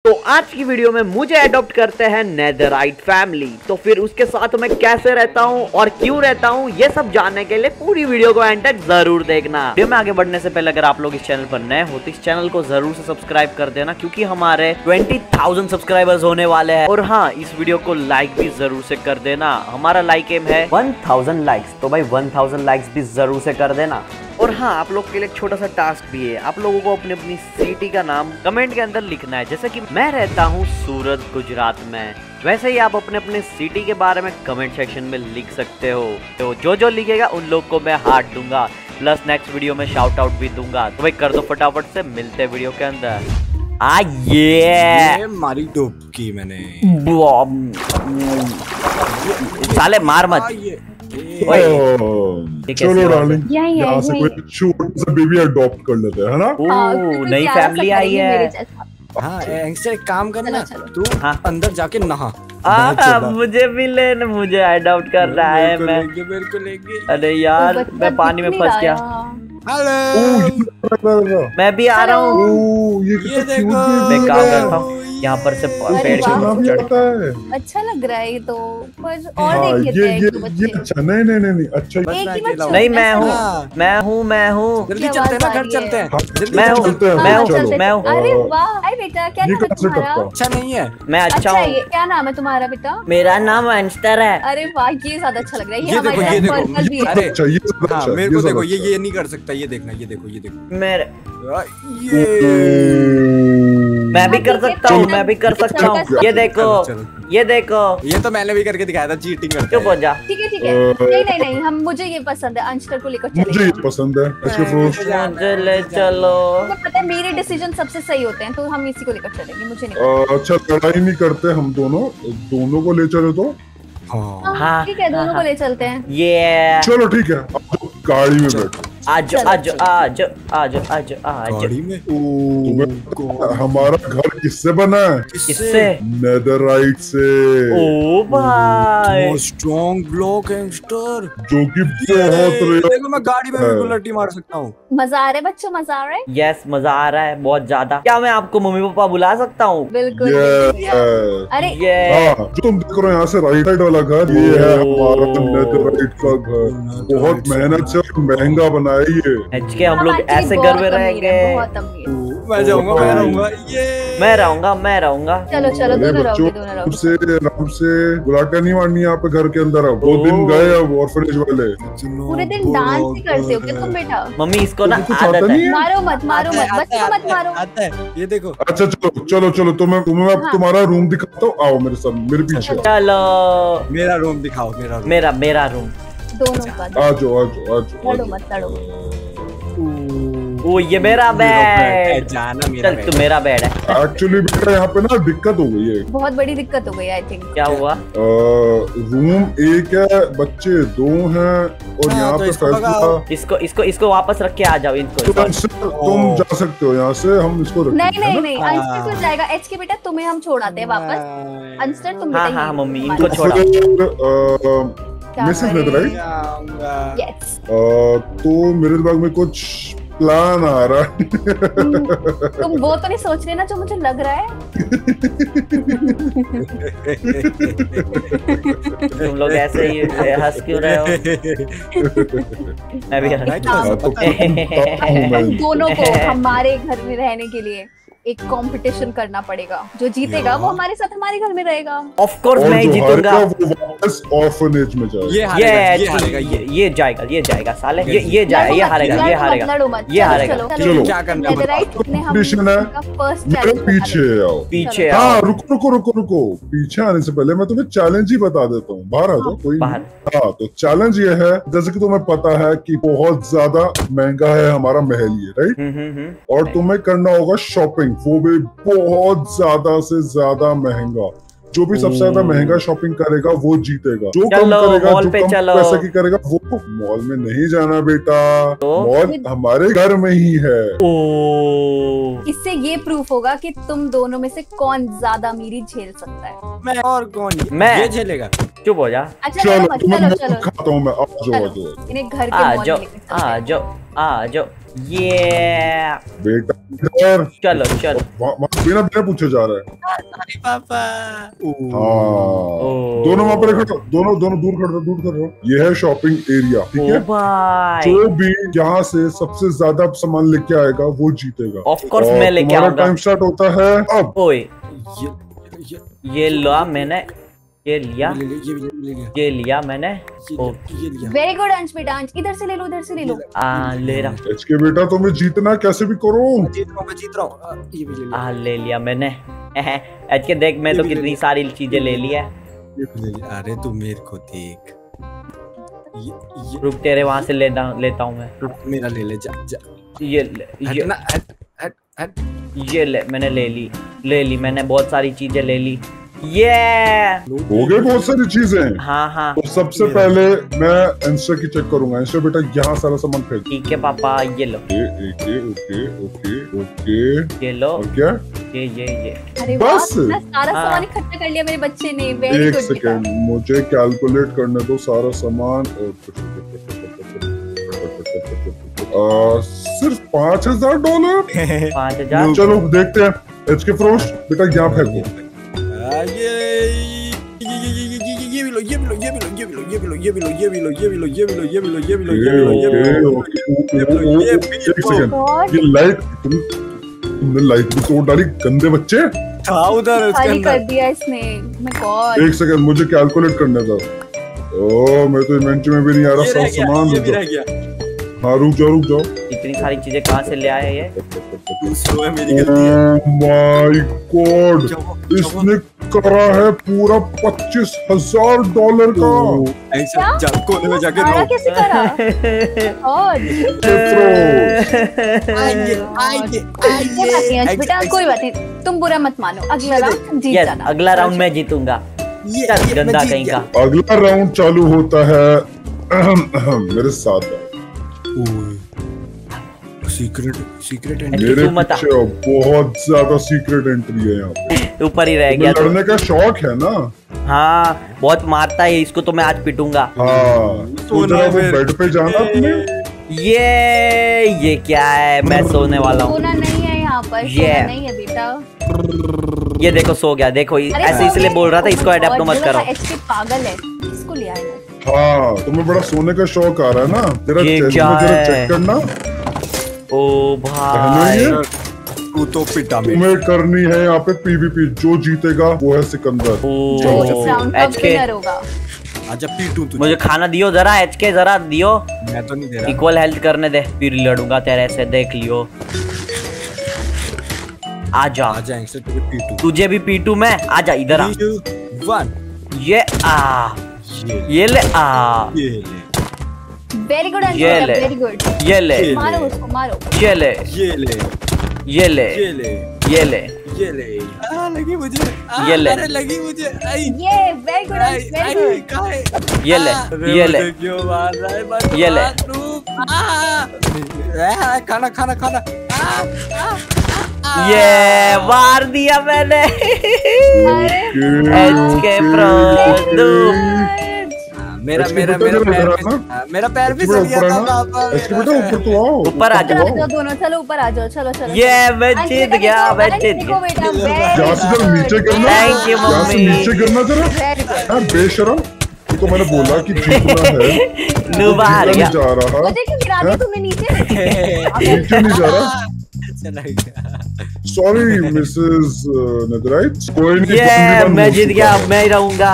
तो आज की वीडियो में मुझे अडॉप्ट करते हैं नेदरराइट फैमिली। तो फिर उसके साथ मैं कैसे रहता हूँ और क्यों रहता हूँ, ये सब जानने के लिए पूरी वीडियो को एंड तक जरूर देखना। वीडियो में आगे बढ़ने से पहले अगर आप लोग इस चैनल पर नए हो तो इस चैनल को जरूर से सब्सक्राइब कर देना, क्योंकि हमारे 20,000 सब्सक्राइबर्स होने वाले हैं। और हाँ, इस वीडियो को लाइक भी जरूर से कर देना। हमारा लाइक एम है 1000 लाइक्स, तो भाई 1000 लाइक्स भी जरूर से कर देना। और हाँ, आप लोग के लिए एक छोटा सा टास्क भी है। आप लोगों को अपनी अपनी सिटी का नाम कमेंट के अंदर लिखना है। जैसे कि मैं रहता हूँ सूरत, गुजरात में, वैसे ही आप अपने अपने सिटी के बारे में कमेंट सेक्शन में लिख सकते हो। तो जो लिखेगा उन लोग को मैं हार्ट दूंगा, प्लस नेक्स्ट वीडियो में शाउट आउट भी दूंगा। तो भाई कर दो फटाफट से, मिलते हैं वीडियो के अंदर। ये मारी डुबकी मैंने। साले मार मत। चलो डार्लिंग, यहाँ से कोई छोटा सा बेबी अडॉप्ट कर लेते हैं, है ना? नई फैमिली आई है। हाँ, एक काम करना, तू अंदर जाके नहा। मुझे भी लेना, मुझे अडॉप्ट कर रहा है। मैं मेरे को लेंगे। अरे यार, मैं पानी में फंस गया। हेलो, मैं भी आ रहा हूँ। ये देखो, मैं काम करता हूँ यहाँ पर से पेड़ है। अच्छा लग रहा है ये तो, पर और देख लेते हैं। ये अच्छा, नहीं अच्छा, नहीं मैं हूँ। जल्दी चलते हैं ना, घर चलते हैं। मैं हूँ। अरे वाह, अरे बेटा क्या नाम है तुम्हारा? अच्छा नहीं है, मैं अच्छा हूँ। क्या नाम है तुम्हारा बेटा? मेरा नाम एंस्टर है। अरे वाह, ये ज्यादा अच्छा लग रहा है। ये देखो, ये देखो, पर्पल भी है। अरे मेरे को देखो, ये नहीं कर सकता। ये देखना, ये देखो मेरे ये मैं भी कर सकता हूँ, मैं भी कर सकता हूँ। ये देखो, ये देखो, ये तो मैंने भी करके दिखाया था, चीटिंग करते हैं। चुप हो जा। ठीक है। नहीं, हम मुझे ये पसंद है। अंशकर को लेकर चलेंगे। मुझे ये पसंद है। मुझे ले चलो। मुझे पता है मेरे डिसीजन सबसे सही होते हैं, तो हम इसी को लेकर चलेंगे। मुझे नहीं अच्छा, लड़ाई नहीं करते हम दोनों को ले चले तो। हाँ ठीक है, दोनों को ले चलते हैं। ये चलो ठीक है, अब गाड़ी में बैठो। आज गाड़ी में। हमारा घर किससे बना है? किससे? नेदरराइट से। ओ भाई, स्ट्रॉन्ग ब्लॉक गैंगस्टर, जो कि बहुत देखो मैं गाड़ी में भी बुलेट मार सकता हूँ। मजा आ रहा है बच्चों, मजा आ रहा है। यस, मजा आ रहा है बहुत ज्यादा। क्या मैं आपको मम्मी पापा बुला सकता हूँ? बिल्कुल। अरे जो तुम देख रहे हो यहाँ से राइट साइड वाला घर, ये है हमारा नेदरराइट का घर। बहुत मेहनत से और महंगा बनाया ये। के हम लोग ऐसे घर में रहेंगे। मैं जाऊंगा, मैं रहूंगा। चलो दोनों रहोगे। आराम से गुलाटियां नहीं मारनी यहाँ पे घर के अंदर। अब 2 दिन गए अब ऑर्फनेज वाले। पूरे दिन डांस ही करते हो क्या तुम बेटा? मम्मी इसको ना कुछ आदत आता नहीं है। है? मारो मत बच्चों को मत मारो। आता है, ये देखो। अच्छा चलो तुम्हें अब तुम्हारा रूम दिखाता हूँ। आओ मेरे साथ, मेरे पीछे। चलो मेरा रूम दिखाओ, मेरा रूम। दोनों का आ जाओ। लड़ो मत। ओ ये मेरा बेड। जाना चल तू, मेरा बेड है। एक्चुअली बेटा यहाँ पे ना दिक्कत हो गई है, बहुत बड़ी दिक्कत हो गई आई थिंक। क्या हुआ? रूम 1 है, बच्चे 2 हैं, और यहाँ पे फैसला। इसको वापस रख के आ जाओ। तुम जा सकते हो यहाँ से, हम इसको नहीं अंशकर तो जाएगा। एच के बेटा तुम्हें हम छोड़ आते हैं वापस। अंशकर तुम बेटा। हाँ मम्मी, इनको छोड़ो। मिसेस नेदरराइट, यस। तो मेरे दिमाग में कुछ प्लान आ रहा है। तुम वो तो नहीं सोच रहे ना जो मुझे लग रहा है? तुम लोग ऐसे ही हंस क्यों रहे हो? मैं भी हम दोनों को हमारे घर में रहने के लिए एक कंपटीशन करना पड़ेगा। जो जीतेगा वो हमारे साथ हमारे घर में रहेगा। ऑफ कोर्स मैं ही जीतूंगा। ऑर्फनेज में जाएगा। ये जाएगा साले। ये हारेगा। चलो क्या करना है? कंपटीशन है। मेरे पीछे आओ। हाँ रुको। पीछे आने से पहले मैं तुम्हें चैलेंज ही बता देता हूँ। बाहर आ जाओ, कोई नहीं। हाँ, तो चैलेंज ये है, जैसे कि तुम्हें पता है कि बहुत ज्यादा महंगा है हमारा महल ये, राइट? और तुम्हें करना होगा शॉपिंग, वो भी बहुत ज्यादा से ज्यादा महंगा। जो भी सबसे ज्यादा महंगा शॉपिंग करेगा वो जीतेगा। जो कम करेगा, जो कम पैसे की करेगा, वो मॉल में नहीं जाना बेटा। मॉल हमारे घर में ही है। इससे ये प्रूफ होगा कि तुम दोनों में से कौन ज्यादा अमीरी झेल सकता है। मैं और कौन? मैं। ये झेलेगा। चुप हो जा। अच्छा चलो खाता हूँ मैं। आ जाओ इन्हें घर के आ जाओ। ये बेटा चलो चलो बिना बिना पूछे जा रहा है पापा। हाँ दोनों वहाँ पर खड़ो, दोनों दूर कर रहो। ये है शॉपिंग एरिया, ठीक है। जो भी यहाँ से सबसे ज्यादा सामान लेके आएगा वो जीतेगा। ऑफ कोर्स मैं लेके आऊंगा। टाइम स्टार्ट होता है अब। ओए ये लो मैंने, ये लिया मैंने। वेरी गुड अंश बेटा, अंश इधर से ले लो, इधर से ले लो। ले रहा। एचके बेटा तुम्हें जीतना कैसे भी करो। मैं जीत रहा हूँ। ले लिया मैंने। एचके देख मैं तो कितनी सारी चीजें ले ली है। अरे तू मेरे को देख। रुक तेरे वहां से लेता हूँ मैं। मेरा ले ले जा। ये ले मैंने ले ली मैंने, बहुत सारी चीजें ले ली। ये हो गए बहुत सारी चीजें। हाँ तो सबसे पहले मैं इंस्टा की चेक करूंगा। इंस्टा बेटा यहाँ सारा सामान फेंक। ठीक है पापा, ये लो। ओके ये लो। और क्या ये अरे बस सारा सामान इकट्ठा कर लिया मेरे बच्चे ने। एक सेकेंड मुझे कैलकुलेट करने दो सारा सामान। सिर्फ $5000। 5000। चलो देखते हैं। एचके फ्रोश बेटा यहाँ फेंको। ये लाइट तुमने लाइट भी तोड़ डाली, गंदे बच्चे। उधर खाली कर दिया इसने। एक सेकंड मुझे कैलकुलेट करने दो। ओ मैं तो इन्वेंटरी में भी नहीं आ रहा। सब सामान हाँ रुक जाओ। इतनी सारी चीजें कहाँ से ले आए ये? माय गॉड, इसने करा है पूरा $25,000 का। कोने में जाके कैसे करा? बेटा कोई बात नहीं, तुम बुरा मत मानो। अगला राउंड जीत जाना। अगला राउंड मैं जीतूंगा। गंदा कहीं का। अगला राउंड चालू होता है मेरे साथ। सीक्रेट मेरे पीछे बहुत ज्यादा सीक्रेट एंट्री है यहाँ पे। ऊपर ही रह गया। लड़ने का शौक है ना। हाँ बहुत मारता है इसको, तो मैं आज पिटूंगा। हाँ तो बेड पे जाना अपने। ये क्या है? मैं सोने वाला हूँ। सोना नहीं है यहाँ पर। सोना नहीं है बेटा। ये देखो सो गया। देखो ऐसे इसलिए बोल रहा था इसको अडॉप्ट मत करो। पागल है, इसको लिया है। हाँ तुम्हें बड़ा सोने का शौक आ रहा है ना। तेरा चेक करना। ओ भाई तू तो पिटा। तुम्हें करनी है यहाँ पे पीवीपी। जो जीतेगा वो है सिकंदर। आजा पीटू तू। मुझे खाना दियो जरा एचके, जरा दियो। मैं तो नहीं दे रहा। इक्वल हेल्थ करने दे, फिर लड़ूंगा तेरे से, देख लियो। आजा तुझे भी पीटू मैं। आजा इधर आ। ये ले वेरी गुड। Very good. ये ले मारो उसको, मारो। ये ले लगी मुझे। ये ले लगी मुझे। ये वेरी गुड। ये ले क्यों मार रहा है? ये ले खाना। ये मार दिया मैंने। एचके प्रो मेरा पैर भी सड़ गया था पापा। ऊपर तो आओ। ऊपर आ जाओ दोनों। चलो ऊपर आ जाओ। चलो ये मैं जीत गया। मैं जीत गया। नीचे करना। Thank you mummy. नीचे करना जरा। बेशरम तो मैंने बोला कि जीतना है। नूबा हार गया। जा रहा मुझे क्यों गिरा दी तुमने नीचे? नीचे नहीं जा रहा। सॉरी मिसेस नेदरराइट। कोई नहीं। मैं जीत गया। अब मैं ही रहूंगा।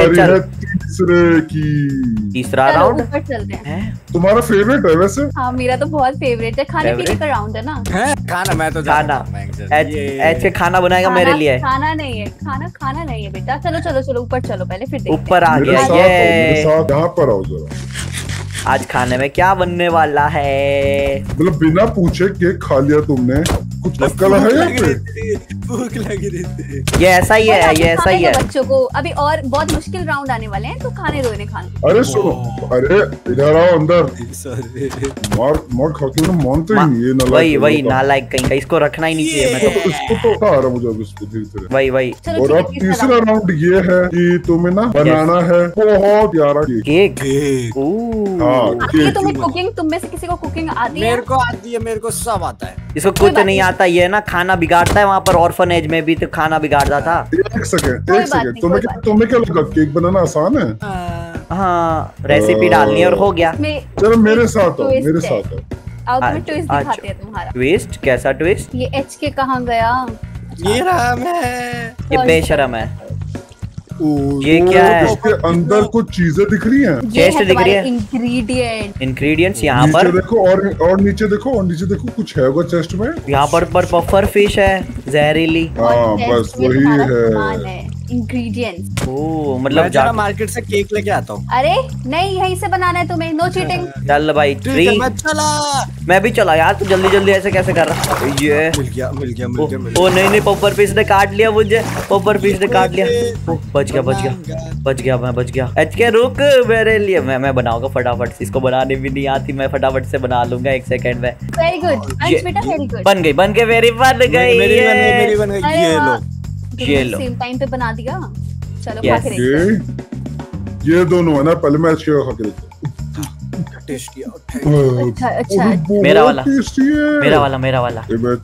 तीसरा राउंड ऊपर चलते हैं। तुम्हारा फेवरेट है वैसे? हाँ मेरा तो बहुत फेवरेट है। खाने पीने का राउंड है ना। खाना मैं तो ऐसे खाना बनाएगा मेरे लिए। खाना नहीं है, खाना नहीं है बेटा। चलो ऊपर चलो पहले, फिर देखते हैं। ऊपर आ गया। ये यहाँ पर आओ जरा। आज खाने में क्या बनने वाला है? मतलब बिना पूछे केक खा लिया तुमने। कुछ अक्ल है यहाँ पे? भूख लगी रही थी। ये ऐसा ही है। ये ऐसा ही है। बच्चों को अभी और बहुत मुश्किल राउंड आने वाले हैं, तो खाने दो इन्हें खाने। अरे सुनो, अरे इधर आओ अंदर। मार खा के ना मानते ही नहीं। ये वही नालायक कहीं का। इसको रखना ही नहीं चाहिए। मैं तो इसको तो उठा रहा मुझे इसको धीरे-धीरे। वही। और अब तीसरा राउंड ये है कि तुम्हें ना बनाना है बहुत प्यारा केक। आती है तुम्हें कुकिंग? तुम में से किसी को कुकिंग आती है? मेरे को आती है, मेरे को सब आता है। इसको कुछ नहीं आता, ये ना खाना बिगाड़ता है। वहाँ पर ऑर्फनेज में भी तो खाना बिगाड़ता था। एक सेकंड, तुम्हें क्या लगा केक बनाना आसान है? हाँ, रेसिपी डालनी है और हो गया। चलो मेरे साथ आओ, मेरे साथ आओ। तुम्हें ट्विस्ट दिखाते हैं तुम्हारा। ट्विस्ट? कैसा ट्विस्ट? ये HK कहाँ गया? ये रहा मैं। ये बेशरम है। ये क्या है? इसके अंदर कुछ चीजें दिख रही हैं। चेस्ट दिख रही है। इंग्रेडिएंट्स यहाँ पर देखो और नीचे देखो, कुछ है वो चेस्ट में। यहाँ पर पफर फिश है, जहरीली। हाँ बस वही है इंग्रेडिएंट्स। ओह, मतलब जरा मार्केट से केक लेके आता हूँ। अरे नहीं, यहीं से बनाना है तुम्हें। No cheating. चल भाई, मैं भी चला यार। तू जल्दी जल्दी ऐसे कैसे कर रहा? ये मिल गया। ओ नहीं, पफर फिश ने काट लिया मुझे। पफर फिश ने काट लिया। बच गया। मैं बच गया। HK रुक मेरे लिए। मैं बनाऊंगा फटाफट से। इसको बनाने भी नहीं आती, मैं फटाफट से बना लूंगा 1 सेकंड में। वेरी गुड बेटा, वेरी गुड। बन गई मेरी बन गई। मेरी बन गई। ये लो सेम टाइम पे बना दिया। चलो Yes. खा के देखते ये दोनों है ना, पहले मैं HK का खा के देखता टेस्टी। हूं। अच्छा। मेरा वाला। टेस्टी है। मेरा वाला।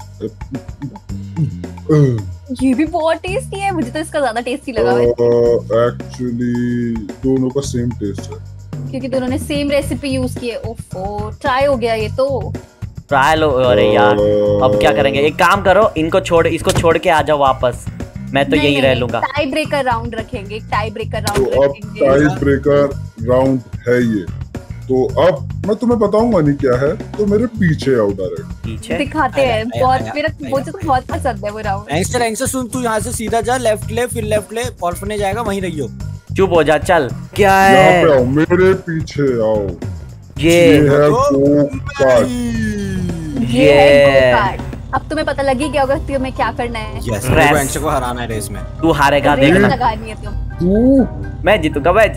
ये भी बहुत टेस्टी है। मुझे तो इसका ज्यादा टेस्टी लगा है। एक्चुअली दोनों का सेम टेस्ट है, क्योंकि दोनों ने सेम रेसिपी यूज की है। ओफो, ट्राई हो गया ये तो। ट्रायल। अरे यार, अब क्या करेंगे? एक काम करो, इसको छोड़ के आ जाओ वापस। मैं तो यही रह लूंगा। टाई ब्रेकर राउंड रखेंगे। टाई ब्रेकर राउंड तो अब टाई ब्रेकर राउंड है ये। तो अब मैं तुम्हें बताऊंगा नहीं क्या है, तो मेरे पीछे आओ डायरेक्ट। पीछे दिखाते हैं। बहुत मेरा मुझे तो बहुत पसंद है वो राउंड। ऐसे सुन, तू यहाँ से सीधा जा, लेफ्ट ले, फिर लेफ्ट ले, ऑर्फनेज जाएगा, वहीं रहियो। चुप हो जा। चल, क्या है? यहाँ पे आओ, मेरे पीछे आओ। ये है गो कार्ट। ये है गो कार्ट। अब तुम्हें पता लगी क्या होगा तुम्हें क्या करना है? रेस को हराना है रेस में। तू हारेगा, देखना। लगानी है तुम। मैं जीतूंगा भाई।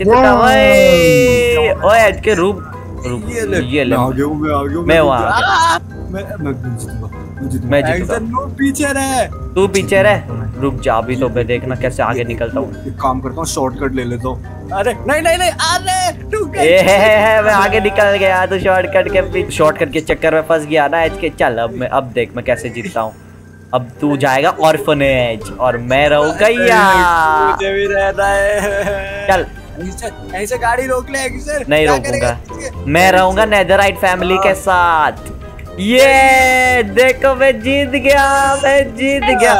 ओए HK रुक। ये ले। मैं वहाँ मैं जीतूंगा। पीछे रहे। तू पीछे रह। रुक जा, अभी तो मैं देखना कैसे आगे निकलता हूँ। एक काम करता हूँ, शॉर्टकट ले लेता हूँ। अरे नहीं, मैं आगे निकल गया। तो शॉर्टकट के चक्कर में फंस गया ना HK। चल अब देख मैं कैसे जीतता हूँ। अब तू जाएगा ऑर्फनेज और मैं रहूंगा यहाँ। मुझे भी रहना है। चल ऐसे गाड़ी रोक ले। नहीं रोकूंगा, मैं रहूंगा नेदरराइट फैमिली के साथ। ये देखो, मैं जीत गया। बेटा जीत गया।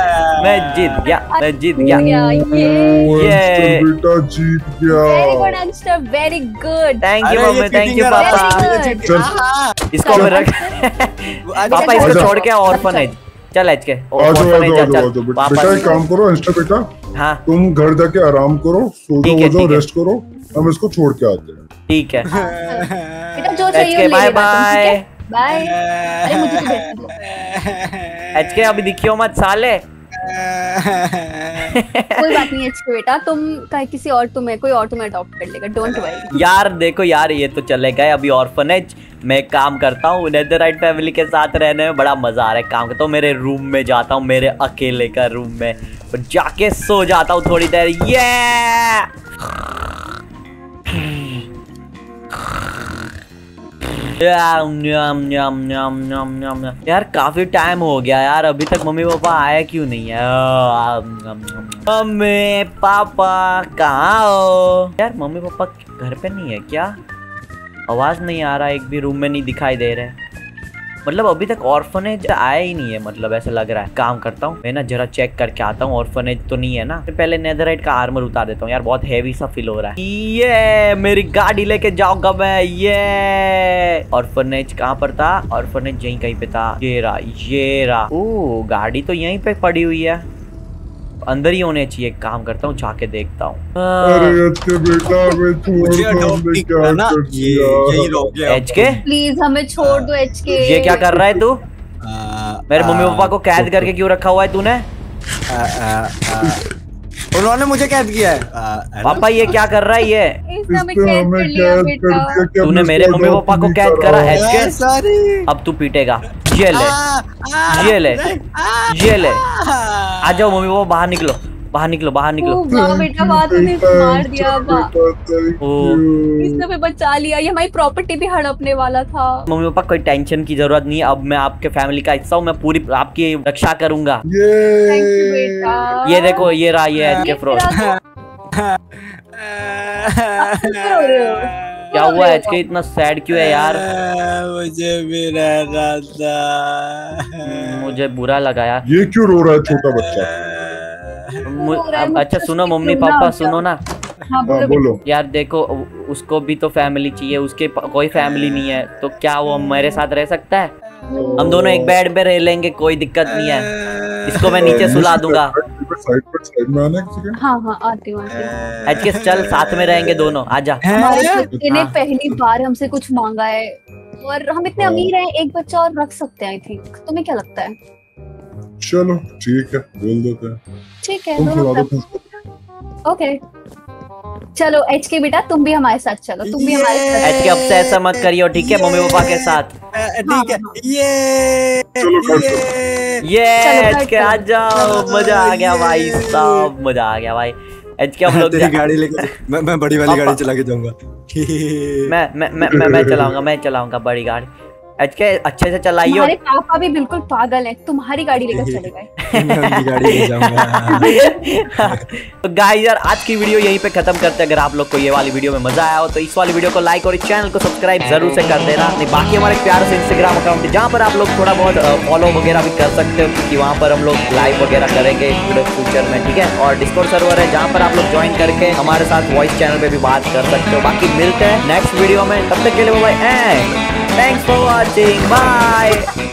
Very good. Thank you mummy, thank you papa. इसको रख। पापा इसको छोड़ के ऑर्फनेज चल। HK बेटा एक काम करो बेटा। हाँ, तुम घर जाके आराम करो, सो जाओ, रेस्ट करो। हम इसको छोड़ के आते हैं। ठीक है बेटा, जो चाहिए बाय बाय बाय। अरे मुझे तो भेज दो। HK अभी दिखियो मत साले। कोई बात नहीं HK बेटा, तुम किसी और कोई और तुम्हें अडॉप्ट कर लेगा। Don't worry. यार देखो यार, ये तो चले गए अभी ऑर्फनेज। मैं काम करता हूँ नेदरराइट फैमिली के साथ रहने में बड़ा मजा आ रहा है। काम करता हूँ, मेरे रूम में जाता हूँ, मेरे अकेले का रूम में, और जाके सो जाता हूँ थोड़ी देर। यार काफी टाइम हो गया यार, अभी तक मम्मी पापा आया क्यों नहीं है? मम्मी पापा कहाँ हो? यार मम्मी पापा घर पे नहीं है क्या? आवाज नहीं आ रहा, एक भी रूम में नहीं दिखाई दे रहे। मतलब अभी तक ऑर्फनेज आया ही नहीं है, मतलब ऐसा लग रहा है। काम करता हूँ मैं ना, जरा चेक करके आता हूँ ऑर्फनेज तो नहीं है ना। पहले नेदरराइट का आर्मर उतार देता हूँ यार, बहुत हैवी सा फील हो रहा है। ये मेरी गाड़ी लेके जाऊंगा मैं। ये ऑर्फनेज कहाँ पर था? ऑर्फनेज यहीं कहीं पे था। ये रहा। ओह गाड़ी तो यहीं पे पड़ी हुई है, अंदर ही होने चाहिए। काम करता हूँ, जाके देखता हूँ। HK प्लीज हमें छोड़ दो HK। ये क्या कर रहा है तू? मेरे मम्मी पापा को कैद करके क्यों रखा हुआ है तूने? उन्होंने मुझे कैद किया है। पापा ये क्या कर रहा है? ये तूने मेरे मम्मी पापा को कैद करा। HK अब तू पीटेगा। ये ले। आ जाओ मम्मी पापा, बाहर निकलो। बाहर निकलो, बाहर निकलो। वाह बेटा, वाह तूने मार दिया, वाह ओ इसने हमें बचा लिया। ये हमारी प्रॉपर्टी भी हड़पने वाला था। मम्मी पापा कोई टेंशन की जरूरत नहीं है, अब मैं आपके फैमिली का हिस्सा हूँ, मैं पूरी आपकी रक्षा करूंगा। थैंक यू बेटा। ये देखो, ये रहा ये एच के फ्रॉस्ट। क्या हुआ एच के, इतना सैड क्यों है यार? मुझे भी रहना था। मुझे बुरा लगा यार। ये क्यों रो रहा है छोटा बच्चा? अच्छा सुनो मम्मी पापा, सुनो ना। हाँ बोलो। यार देखो, उसको भी तो फैमिली चाहिए, उसके कोई फैमिली नहीं है, तो क्या वो मेरे साथ रह सकता है? हम दोनों एक बेड पे रह लेंगे, कोई दिक्कत नहीं है। इसको मैं नीचे सुला दूंगा। साइड में आना किसी के? हाँ आती हूँ। एच के चल, साथ में रहेंगे दोनों, आजा। हमारे बच्चे ने पहली बार हमसे कुछ मांगा है और हम इतने अमीर हैं, एक बच्चा और रख सकते हैं। आई थिंक तुम्हें क्या लगता है? चलो ठीक है, बोल देते हैं। ठीक है, ओके चलो एच के बेटा, तुम भी हमारे साथ चलो, तुम भी हमारे साथ। एच के अब से ऐसा मत करियो, ठीक है? मम्मी पापा के साथ। ठीक है। ये एच के आ जाओ, मजा आ गया भाई साहब, मजा आ गया भाई। एच के हम लोग गाड़ी लेके मैं बड़ी वाली गाड़ी चला के जाऊंगा। मैं चलाऊंगा बड़ी गाड़ी। एच के अच्छे से चलाइयो। हमारे पापा भी बिल्कुल पागल हैं, तुम्हारी गाड़ी लेकर चले गए। मैं उनकी गाड़ी ले जाऊंगा। तो गाइस यार, आज की वीडियो यहीं पे खत्म करते हैं। अगर आप लोग को ये वाली वीडियो में मजा आया हो तो इस वाली वीडियो को लाइक और इस चैनल को सब्सक्राइब जरूर से कर देना। नहीं बाकी हमारे प्यार से इंस्टाग्राम अकाउंट है, जहाँ पर आप लोग थोड़ा बहुत फॉलो वगैरह भी कर सकते हो, क्योंकि वहाँ पर हम लोग लाइव वगैरह करेंगे फ्यूचर में, ठीक है? और डिस्कॉर्ड सर्वर है, जहाँ पर आप लोग ज्वाइन करके हमारे साथ वॉइस चैनल पे भी बात कर सकते हो। बाकी मिलते हैं नेक्स्ट वीडियो में, तब तक के लिए bye and thanks for watching, bye.